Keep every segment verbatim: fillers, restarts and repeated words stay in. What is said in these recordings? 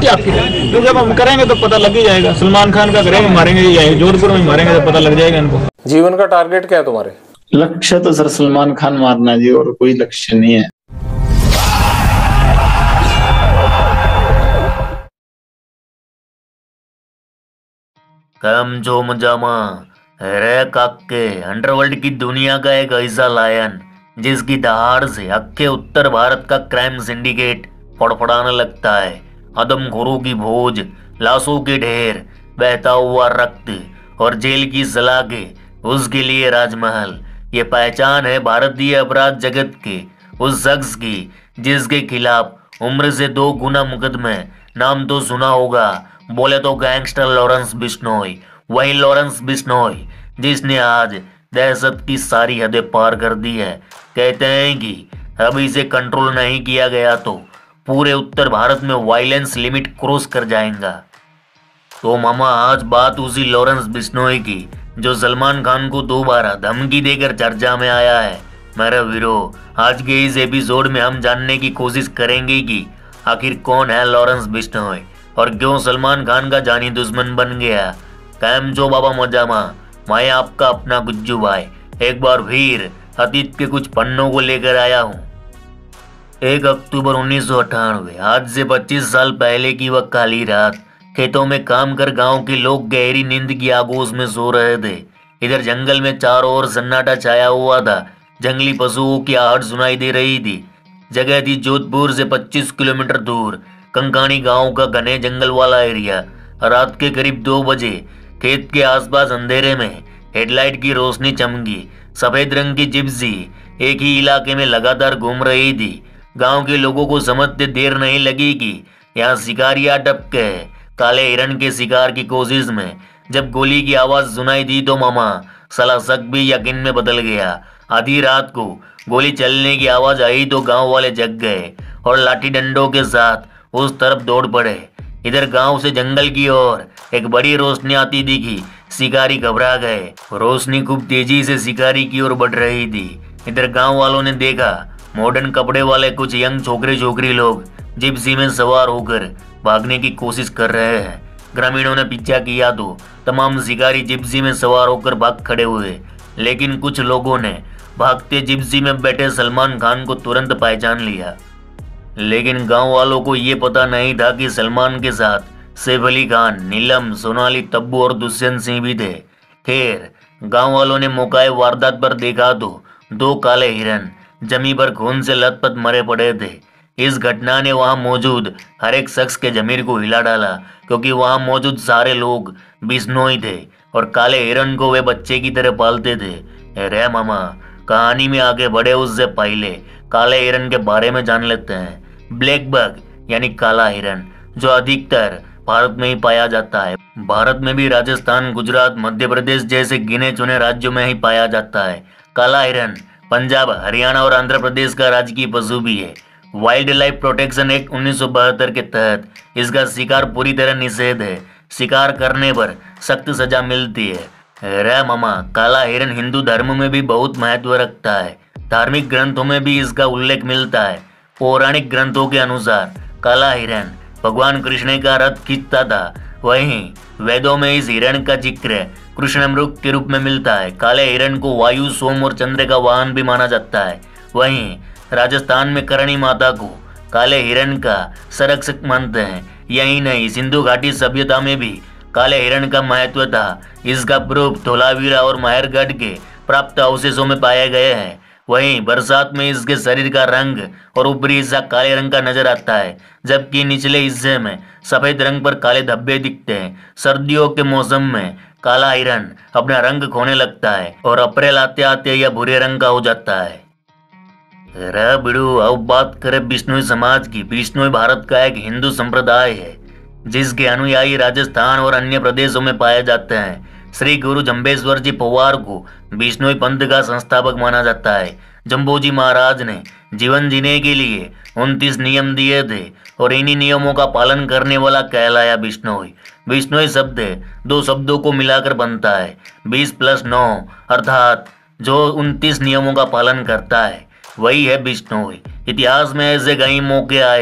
क्या आपकी? तो जब हम करेंगे तो पता लग ही जाएगा। सलमान खान का करेंगे, मारेंगे या जोधपुर में मारेंगे तो पता लग जाएगा इनको। जीवन का टारगेट क्या है तुम्हारे? लक्ष्य तो सर सलमान खान मारना जी, और कोई लक्ष्य नहीं है। कम जो मजामा रे काके अंडरवर्ल्ड की दुनिया का एक ऐसा लायन जिसकी दहाड़ से अक्के उत्तर भारत का क्राइम सिंडिकेट फड़फड़ाने लगता है। आदमखोरों की भोज, लाशों के ढेर, बहता हुआ रक्त और जेल की सलाखें, उसके लिए राजमहल। ये पहचान है भारतीय अपराध जगत के उस शख्स की जिसके खिलाफ उम्र से दो गुना मुकदमे। नाम तो सुना होगा, बोले तो गैंगस्टर लॉरेंस बिश्नोई। वही लॉरेंस बिश्नोई जिसने आज दहशत की सारी हदें पार कर दी है। कहते हैं कि अब इसे कंट्रोल नहीं किया गया तो पूरे उत्तर भारत में वायलेंस लिमिट क्रॉस कर जाएगा। तो मामा आज बात उसी लॉरेंस बिश्नोई की जो सलमान खान को दोबारा धमकी देकर चर्चा में आया है। मेरे वीरो, आज के इस एपिसोड में हम जानने की कोशिश करेंगे कि आखिर कौन है लॉरेंस बिश्नोई और क्यों सलमान खान का जानी दुश्मन बन गया। कैम जो बाबा मजामा, मैं आपका अपना गुज्जू भाई एक बार फिर अतीत के कुछ पन्नों को लेकर आया हूँ। एक अक्टूबर उन्नीस सौ अट्ठानवे, आज से पच्चीस साल पहले की वह काली रात। खेतों में काम कर गांव के लोग गहरी नींद की आगोश में सो रहे थे। इधर जंगल में चारों ओर सन्नाटा छाया हुआ था। जंगली पशुओं की आहट सुनाई दे रही थी। जगह थी जोधपुर से पच्चीस किलोमीटर दूर कंकानी गांव का घने जंगल वाला एरिया। रात के करीब दो बजे खेत के आसपास अंधेरे में हेडलाइट की रोशनी चमकी। सफेद रंग की जिप्सी एक ही इलाके में लगातार घूम रही थी। गांव के लोगों को समझते देर नहीं लगी कि यहाँ शिकारी आ टपके है काले हिरण के शिकार की कोशिश में। जब गोली की आवाज सुनाई दी तो मामा साला शक भी यकीन में बदल गया। आधी रात को गोली चलने की आवाज आई तो गांव वाले जग गए और लाठी डंडों के साथ उस तरफ दौड़ पड़े। इधर गांव से जंगल की ओर एक बड़ी रोशनी आती दिखी। शिकारी घबरा गए। रोशनी खूब तेजी से शिकारी की ओर बढ़ रही थी। इधर गांव वालों ने देखा मॉडर्न कपड़े वाले कुछ यंग छोकरे छोकरी लोग जिप्सी में सवार होकर भागने की कोशिश कर रहे हैं। ग्रामीणों ने पीछा किया तो तमाम शिकारी जिप्सी में सवार होकर भाग खड़े हुए, लेकिन कुछ लोगों ने भागते जिप्सी में बैठे सलमान खान को तुरंत पहचान लिया। लेकिन गांव वालों को ये पता नहीं था कि सलमान के साथ सैफ अली खान, नीलम, सोनाली, तब्बू और दुष्यंत सिंह भी थे। खैर, गांव वालों ने मौकाए वारदात पर देखा तो दो काले हिरन जमी पर खून से लथपथ मरे पड़े थे। इस घटना ने वहां मौजूद हर एक शख्स के जमीर को हिला डाला, क्योंकि वहां मौजूद सारे लोग बिश्नोई थे और काले हिरन को वे बच्चे की तरह पालते थे। अरे मामा, कहानी में आगे बढ़े उससे पहले काले हिरन के बारे में जान लेते हैं। ब्लैक बग यानी काला हिरन जो अधिकतर भारत में ही पाया जाता है। भारत में भी राजस्थान, गुजरात, मध्य प्रदेश जैसे गिने चुने राज्यों में ही पाया जाता है। काला हिरन पंजाब, हरियाणा और आंध्र प्रदेश का राजकीय पशु भी है। वाइल्ड लाइफ प्रोटेक्शन एक्ट उन्नीस सौ बहत्तर के तहत इसका शिकार पूरी तरह निषेध है। शिकार करने पर सख्त सजा मिलती है। रे मामा, काला हिरन हिंदू धर्म में भी बहुत महत्व रखता है। धार्मिक ग्रंथों में भी इसका उल्लेख मिलता है। पौराणिक ग्रंथों के अनुसार काला हिरन भगवान कृष्ण का रथ खींचता था। वहीं वेदों में इस हिरण का जिक्र कृष्ण मृग के रूप में मिलता है। काले हिरण को वायु, सोम और चंद्र का वाहन भी माना जाता है। वहीं राजस्थान में करणी माता को काले हिरण का संरक्षक मानते हैं। यही नहीं, सिंधु घाटी सभ्यता में भी काले हिरण का महत्व था। इसका प्रूफ धोलावीरा और माहेरगढ़ के प्राप्त अवशेषों में पाए गए हैं। वहीं बरसात में इसके शरीर का रंग और ऊपरी हिस्सा काले रंग का नजर आता है, जबकि निचले हिस्से में सफेद रंग पर काले धब्बे दिखते हैं। सर्दियों के मौसम में काला हिरन अपना रंग खोने लगता है और अप्रैल आते आते यह भूरे रंग का हो जाता है। रे बिड़ू, अब बात करें बिश्नोई समाज की। बिश्नोई भारत का एक हिंदू संप्रदाय है जिसके अनुयायी राजस्थान और अन्य प्रदेशों में पाए जाते हैं। श्री गुरु जम्बेश्वर जी पवार को बिश्नोई पंथ का संस्थापक माना जाता है। जम्बोजी महाराज ने जीवन जीने के लिए उनतीस नियम दिए थे और इन्हीं नियमों का पालन करने वाला कहलाया बिश्नोई। बिश्नोई शब्द दो शब्दों को मिलाकर बनता है, बीस प्लस नौ, अर्थात जो उनतीस नियमों का पालन करता है वही है बिश्नोई। इतिहास में ऐसे कई मौके आए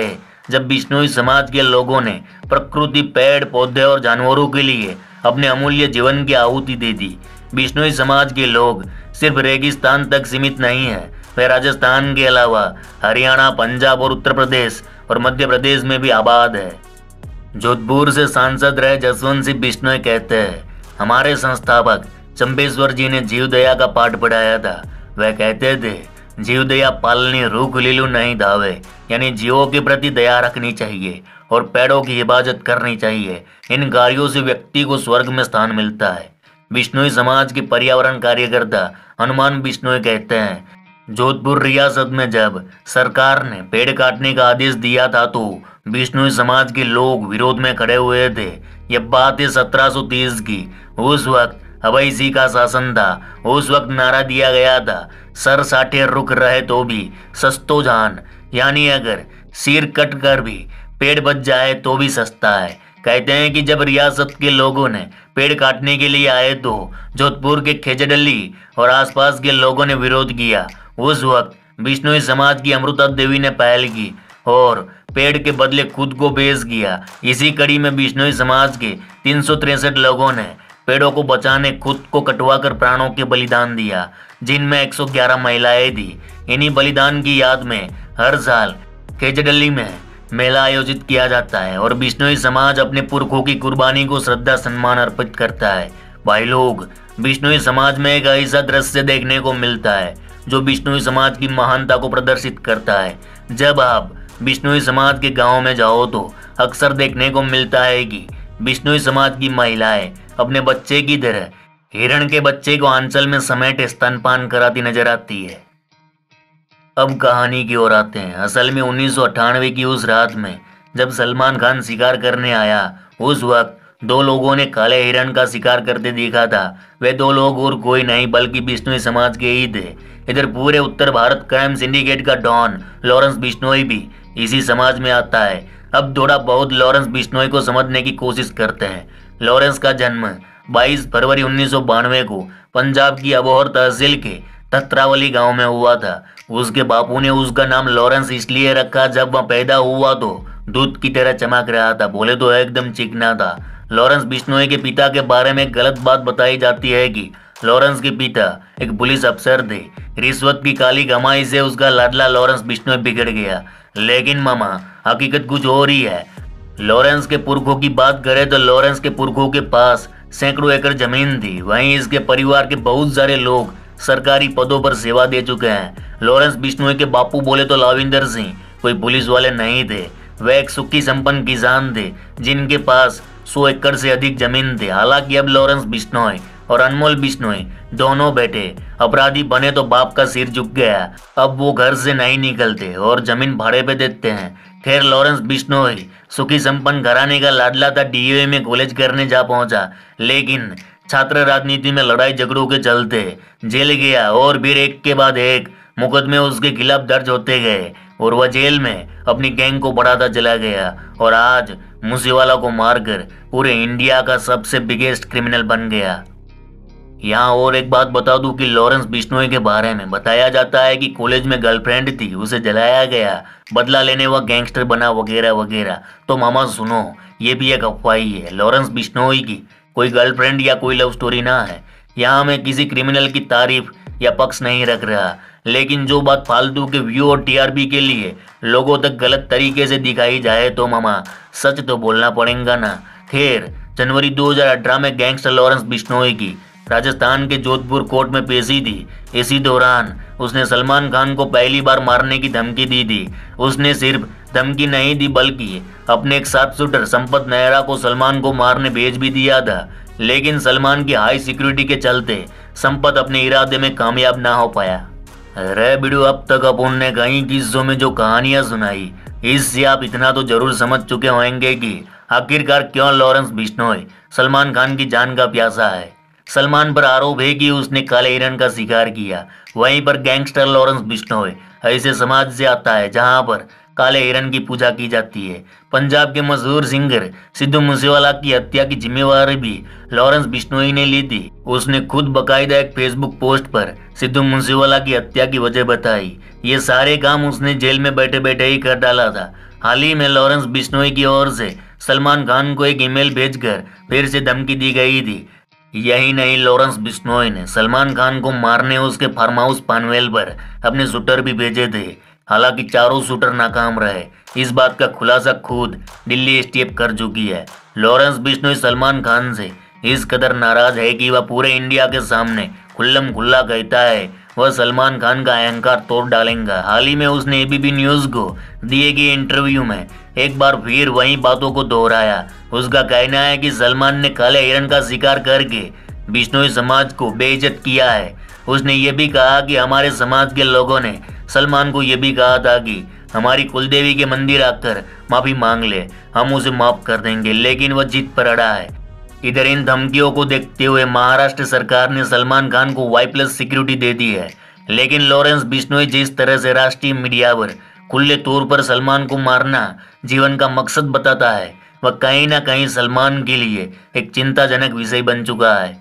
जब बिश्नोई समाज के लोगों ने प्रकृति, पेड़ पौधे और जानवरों के लिए अपने अमूल्य जीवन की आहुति दे दी। बिश्नोई समाज के लोग सिर्फ रेगिस्तान तक सीमित नहीं है, वे राजस्थान के अलावा हरियाणा, पंजाब और उत्तर प्रदेश और मध्य प्रदेश में भी आबाद है। जोधपुर से सांसद रहे जसवंत सिंह बिश्नोई कहते हैं, हमारे संस्थापक चंपेश्वर जी ने जीव दया का पाठ पढ़ाया था। वह कहते थे, जीव दया पालनी रूख लीलू नहीं धावे, यानी जीवों के प्रति दया रखनी चाहिए और पेड़ों की हिफाजत करनी चाहिए। इन कार्यों से व्यक्ति को स्वर्ग में स्थान मिलता है। बिश्नोई समाज के पर्यावरण कार्यकर्ता हनुमान बिश्नोई कहते हैं, जोधपुर रियासत में जब सरकार ने पेड़ काटने का आदेश दिया था तो बिश्नोई समाज के लोग विरोध में खड़े हुए थे। यह बात है सत्रह सौ तीस की। उस वक्त अवैसी का शासन था। उस वक्त नारा दिया गया था, सर साठे रुक रहे तो भी सस्तो जान, यानी अगर सिर कट कर भी पेड़ बच जाए तो भी सस्ता है। कहते हैं कि जब रियासत के लोगों ने पेड़ काटने के लिए आए तो जोधपुर के खेजडली और आसपास के लोगों ने विरोध किया। उस वक्त बिश्नोई समाज की अमृता देवी ने पहल की और पेड़ के बदले खुद को पेश किया। इसी कड़ी में बिश्नोई समाज के तीन सौ तिरसठ लोगों ने पेड़ों को बचाने खुद को कटवाकर प्राणों के बलिदान दिया, जिनमें एक सौ ग्यारह महिलाएं थी। इन्हीं बलिदान की याद में हर साल खेजडली में मेला आयोजित किया जाता है और बिश्नोई समाज अपने पुरखों की कुर्बानी को श्रद्धा सम्मान अर्पित करता है। भाई लोग, बिश्नोई समाज में एक ऐसा दृश्य देखने को मिलता है जो बिश्नोई समाज की महानता को प्रदर्शित करता है। जब आप बिश्नोई समाज के गाँव में जाओ तो अक्सर देखने को मिलता है कि बिश्नोई समाज की महिलाएं अपने बच्चे की तरह हिरण के बच्चे को आंचल में समेट स्तनपान कराती नजर आती है। अब कहानी की ओर आते हैं। असल में उन्नीस सौ अट्ठानवे की उस रात में जब सलमान खान शिकार करने आया, उस वक्त दो लोगों ने काले हिरण का शिकार करते देखा था। वे दो लोग और कोई नहीं बल्कि बिश्नोई समाज के ही थे। इधर पूरे उत्तर भारत क्राइम सिंडिकेट का डॉन लॉरेंस बिश्नोई भी इसी समाज में आता है। अब थोड़ा बहुत लॉरेंस बिश्नोई को समझने की कोशिश करते हैं। लॉरेंस का जन्म बाईस फरवरी उन्नीस सौ बानवे को पंजाब की अबोहर तहसील के तत्रावली गांव में हुआ था। उसके बापू ने उसका नाम लॉरेंस इसलिए रखा, जब वह पैदा हुआ तो दूध की तरह चमक रहा था, बोले तो एकदम चिकना था। लॉरेंस बिश्नोई के पिता के बारे में गलत बात बताई जाती है कि लॉरेंस के पिता एक पुलिस अफसर थे। रिश्वत की काली कमाई से उसका लाडला लॉरेंस बिश्नोई बिगड़ गया। लेकिन मामा, हकीकत कुछ और ही है। लॉरेंस के पुरखों की बात करें तो लॉरेंस के पुरखों के पास सैकड़ों एकड़ जमीन थी। वहीं इसके परिवार के बहुत सारे लोग सरकारी पदों पर सेवा दे चुके हैं। लॉरेंस बिश्नोई के बापू बोले तो लाविंदर सिंह कोई पुलिस वाले नहीं थे। वे एक सुखी संपन्न किसान थे जिनके पास सौ एकड़ से अधिक जमीन थे। हालांकि अब लॉरेंस बिश्नोई और अनमोल बिश्नोई दोनों बेटे अपराधी बने तो बाप का सिर झुक गया। अब वो घर से नहीं निकलते और जमीन भाड़े पे देते हैं। खैर, लॉरेंस बिश्नोई सुखी संपन्न घराने का लाडला था। डीएवी में कॉलेज करने जा पहुंचा, लेकिन छात्र राजनीति में लड़ाई झगड़ों के चलते जेल गया और फिर एक के बाद एक मुकदमे उसके खिलाफ दर्ज होते गए और वह जेल में अपनी गैंग को बढ़ाता चला गया और आज मूसेवाला को मारकर पूरे इंडिया का सबसे बिगेस्ट क्रिमिनल बन गया। यहाँ और एक बात बता दूं कि लॉरेंस बिश्नोई के बारे में बताया जाता है कि कॉलेज में गर्लफ्रेंड थी, उसे जलाया गया, बदला लेने वह गैंगस्टर बना वगैरह वगैरह। तो मामा सुनो, ये भी एक अफवाह ही है। लॉरेंस बिश्नोई की कोई गर्लफ्रेंड या कोई लव स्टोरी ना है। यहाँ मैं किसी क्रिमिनल की तारीफ या पक्ष नहीं रख रहा, लेकिन जो बात फालतू के व्यू और टीआरपी के लिए लोगों तक गलत तरीके से दिखाई जाए तो मामा सच तो बोलना पड़ेगा ना। खैर, जनवरी दो हज़ार अठारह में गैंगस्टर लॉरेंस बिश्नोई की राजस्थान के जोधपुर कोर्ट में पेशी थी। इसी दौरान उसने सलमान खान को पहली बार मारने की धमकी दी थी। उसने सिर्फ धमकी नहीं दी बल्कि अपने एक साथ शूटर संपत नेहरा को सलमान को मारने भेज भी दिया था। लेकिन सलमान की हाई सिक्योरिटी के चलते संपत अपने इरादे में कामयाब ना हो पाया। अरे बिडू, अब तक अपन ने कई किस्सों में जो कहानियां सुनाई, इससे आप इतना तो जरूर समझ चुके होंगे कि आखिरकार क्यों लॉरेंस बिश्नोई सलमान खान की जान का प्यासा है। सलमान पर आरोप है कि उसने काले हिरण का शिकार किया। वहीं पर गैंगस्टर लॉरेंस बिश्नोई ऐसे समाज से आता है जहां पर काले हिरण की पूजा की जाती है। पंजाब के मशहूर सिंगर सिद्धू मूसेवाला की हत्या की जिम्मेवारी भी लॉरेंस बिश्नोई ने ली थी। उसने खुद बकायदा एक फेसबुक पोस्ट पर सिद्धू मूसेवाला की हत्या की वजह बताई। ये सारे काम उसने जेल में बैठे बैठे ही कर डाला था। हाल ही में लॉरेंस बिश्नोई की ओर से सलमान खान को एक ईमेल भेजकर फिर से धमकी दी गई थी। यही नहीं, लॉरेंस बिश्नोई ने सलमान खान को मारने उसके फार्म हाउस पनवेल पर अपने शूटर भी भेजे थे। हालांकि चारों शूटर नाकाम रहे। इस बात का खुलासा खुद दिल्ली एसटीएफ कर चुकी है। लॉरेंस बिश्नोई सलमान खान से इस कदर नाराज है कि वह पूरे इंडिया के सामने खुल्लम खुल्ला कहता है वह सलमान खान का अहंकार तोड़ डालेगा। हाल ही में उसने एबीपी न्यूज को दिए गए इंटरव्यू में एक बार फिर वही बातों को दोहराया। उसका कहना है कि सलमान ने काले हिरण का शिकार करके बिश्नोई समाज को बेइज्जत किया है। उसने ये भी कहा कि हमारे समाज के लोगों ने सलमान को ये भी कहा था कि हमारी कुलदेवी के मंदिर आकर माफी मांग ले, हम उसे माफ कर देंगे, लेकिन वह जिद पर अड़ा है। इधर इन धमकियों को देखते हुए महाराष्ट्र सरकार ने सलमान खान को वाई प्लस सिक्योरिटी दे दी है। लेकिन लॉरेंस बिश्नोई जिस तरह से राष्ट्रीय मीडिया पर खुले तौर पर सलमान को मारना जीवन का मकसद बताता है, वह कहीं ना कहीं सलमान के लिए एक चिंताजनक विषय बन चुका है।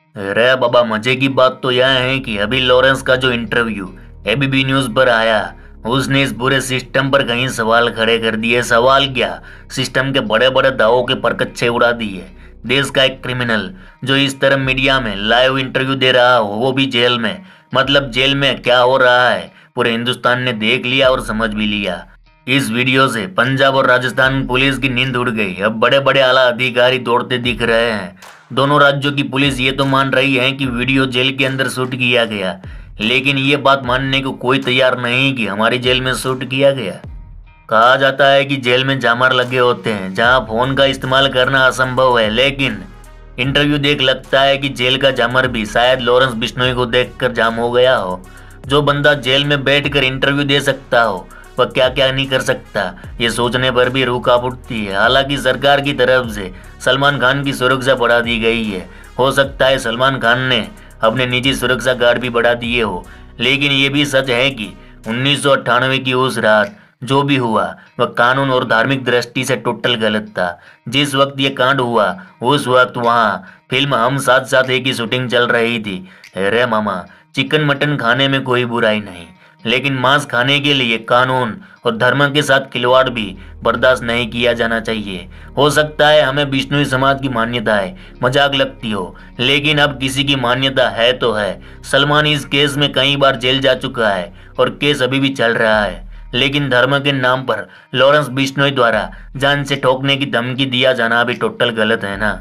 रे बाबा, मजे की बात तो यह है कि अभी लॉरेंस का जो इंटरव्यू एबीपी न्यूज पर आया, उसने इस पूरे सिस्टम पर कहीं सवाल खड़े कर दिए। सवाल क्या, सिस्टम के बड़े बड़े दावों के परकच्चे उड़ा दिए। देश का एक क्रिमिनल जो इस तरह मीडिया में लाइव इंटरव्यू दे रहा हो, वो भी जेल में। मतलब जेल में क्या हो रहा है पूरे हिंदुस्तान ने देख लिया और समझ भी लिया। इस वीडियो से पंजाब और राजस्थान पुलिस की नींद उड़ गई। अब बड़े बड़े आला अधिकारी दौड़ते दिख रहे हैं। दोनों राज्यों की पुलिस ये तो मान रही है कि वीडियो जेल के अंदर शूट किया गया, लेकिन ये बात मानने को कोई तैयार नहीं कि हमारी जेल में शूट किया गया। कहा जाता है कि जेल में जामर लगे होते हैं जहां फोन का इस्तेमाल करना असंभव है, लेकिन इंटरव्यू देख लगता है कि जेल का जामर भी शायद लॉरेंस बिश्नोई को देखकर जाम हो गया हो। जो बंदा जेल में बैठकर इंटरव्यू दे सकता हो, वह क्या क्या नहीं कर सकता, ये सोचने पर भी रूह कांप उठती है। हालांकि सरकार की तरफ से सलमान खान की सुरक्षा बढ़ा दी गई है। हो सकता है सलमान खान ने अपने निजी सुरक्षा गार्ड भी बढ़ा दिए हो, लेकिन ये भी सच है कि उन्नीस सौ अट्ठानवे की उस रात जो भी हुआ वह कानून और धार्मिक दृष्टि से टोटल गलत था। जिस वक्त ये कांड हुआ उस वक्त वहाँ फिल्म हम साथ साथ एक की शूटिंग चल रही थी। अरे मामा, चिकन मटन खाने में कोई बुराई नहीं, लेकिन मांस खाने के लिए कानून और धर्म के साथ खिलवाड़ भी बर्दाश्त नहीं किया जाना चाहिए। हो सकता है हमें बिश्नोई समाज की मान्यताएं मजाक लगती हो, लेकिन अब किसी की मान्यता है तो है। सलमान इस केस में कई बार जेल जा चुका है और केस अभी भी चल रहा है, लेकिन धर्म के नाम पर लॉरेंस बिश्नोई द्वारा जान से ठोकने की धमकी दिया जाना भी टोटल गलत है ना।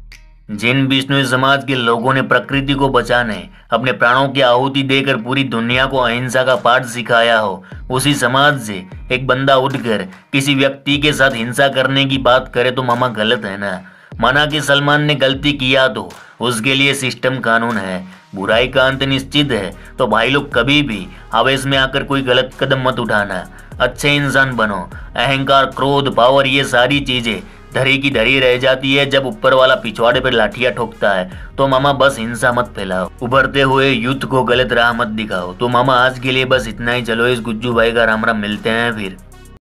जिन बिश्नोई समाज के लोगों ने प्रकृति को बचाने अपने प्राणों की आहुति देकर पूरी दुनिया को अहिंसा का पाठ सिखाया हो, उसी समाज से एक बंदा उठकर किसी व्यक्ति के साथ हिंसा करने की बात करे तो मामा गलत है ना। माना कि सलमान ने गलती किया तो उसके लिए सिस्टम कानून है, बुराई का अंत निश्चित है। तो भाई लोग कभी भी आवेश में आकर कोई गलत कदम मत उठाना, अच्छे इंसान बनो। अहंकार, क्रोध, पावर, ये सारी चीजें धरी की धरी रह जाती है जब ऊपर वाला पिछवाड़े पर लाठियां ठोकता है। तो मामा बस हिंसा मत फैलाओ, उभरते हुए यूथ को गलत राह मत दिखाओ। तो मामा आज के लिए बस इतना ही। चलो इस गुज्जू भाई का राम राम, मिलते हैं फिर।